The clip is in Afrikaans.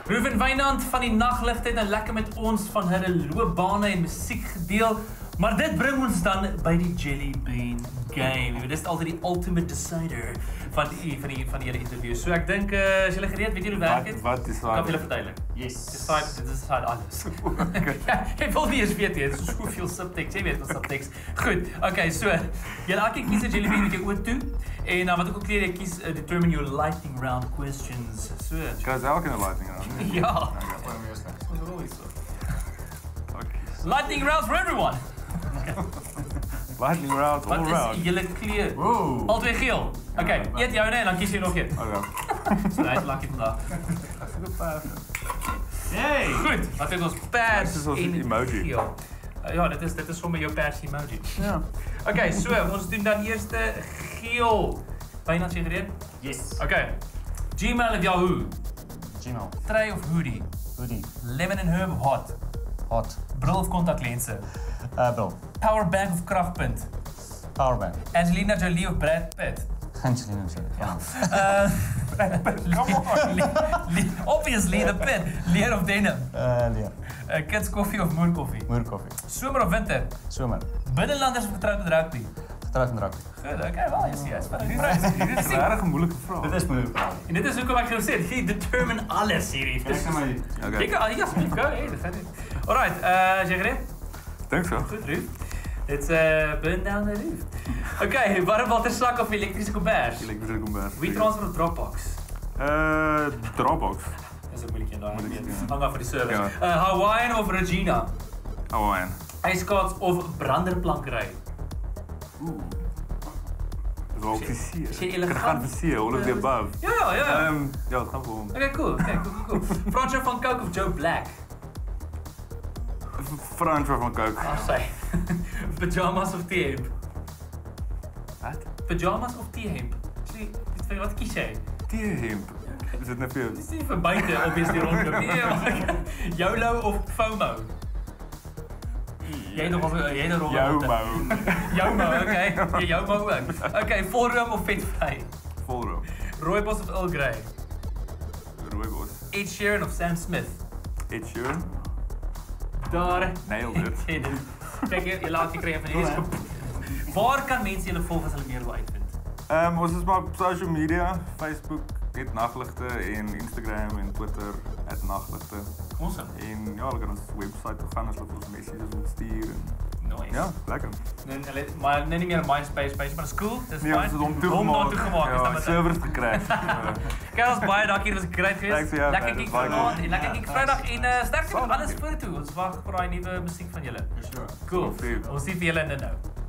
Ruben Wynand van die Nagligte het nou lekker met ons van hulle loopbane en musiek gedeel. Maar dit bring ons dan by die Jelly Bean Game. Dit is altyd die ultimate decider van die hele interview. So ek dink, as julle gereed, weet julle hoe werk het? Wat is Kan vir julle verduidelik? Yes. Dit decide alles. Jy wil nie eens weet, dit is soveel subtext, jy weet wat subtext. Goed, okay, so, julle elke kies 'n Jelly Bean met jou oor toe. En wat ek ook leer, jy kies determine your lightning round questions. So. Kan elke in 'n lightning round? Ja. Lightning round for everyone. Lightning round, all Wat round. is julle kleur? Wow. Al twee geel. Okay, eet jou en dan kies jy nog een. Okay. So hy is lucky vandag. Hey. Goed, wat het ons pers Dit is ons en emoji. geel. Ja, dit is sommer jou pers emoji. Ja. Okay, so ons doen dan eers geel. Byna jy gereed? Yes. Okay. Gmail of Yahoo? Gmail. Trey of hoodie? Hoodie. Lemon and herb of hot? Hot. Bril of kontaklense? Bill. Powerbank of kragpunt? Powerbank. Angelina Jolie of Brad Pitt? Angelina Jolie. Ja. Come on. Obviously the Pitt. Leer of denim? Leer. Kids koffie of moerkoffie? Moerkoffie. Somer of winter? Somer. Binnenlanders of getroud met rugby? Getrouwd met rugby. Goed, okay, wel, jy sien, is Dit is 'n regtig moeilike vraag. Dit is moeilijk. En dit is hoekom ek gesê het, jy determine alles hierdie. Dis my... Okay. Ek ja, asseblief, go ahead, dit gaan nie. Alright, is jy gereed? Dink so. Goed, Ruud. It's burn down the roof. Okay, warmwatersak of elektriese kombers? Elektrische kombers. WeTransfer of Dropbox? Dropbox. Dis 'n moeilike een daai. Moeilik, ja. Hang af vir die service. Ja. Hawaiian of Regina? Hawaiian. Ijskaats of branderplankery? Dis wel op die see. Is jy Ek elegant? gaan vir see, all of the above. Ja. Ja, het gaan vir hom. Okay, cool. Fransjo van Coke of Joe Black? Fransjo van Coke. Sy. Pyjamas of T-hemp? Wat? Pyjamas of T-hemp? Wat kies jy? T-hemp. Is dit net vir jou? Dis nie vir buite obviously rondloop nie. YOLO of FOMO? Jy nog Jou JOMO, okay. Jy JOMO ook. Okay, volroom of vetvry? Volroom. Rooibos of Earl Grey? Rooibos. Ed Sheeran of Sam Smith? Ed Sheeran. Daar. Nailed it. Kijk, jy laat jy kry van hierdie. Waar kan mense julle volg as hulle meer wil uitvind? Ons is maar op social media, Facebook, @nagligte en Instagram en Twitter @nagligte. Awesome. En ja, hulle kan ons website toe gaan as hulle ons messages wil stuur en Nice. ja, lekker. Maar nie meer 'n MySpace page, maar dis cool. Dis Nee, fyn. ons het hom Hom toegemaak. toegemaak. Is Ja, dan met servers gecrashed. Kyk, ons baie dankie, dit was great Thanks geweest. vir jou, Lekker man, kyk dit was baie vanaand cool. en lekker kyk Vrydag en sterkte met alles vorentoe. Ons wag vir daai nuwe musiek van julle. Sure. Cool. Cool. Ons sien vir julle nou.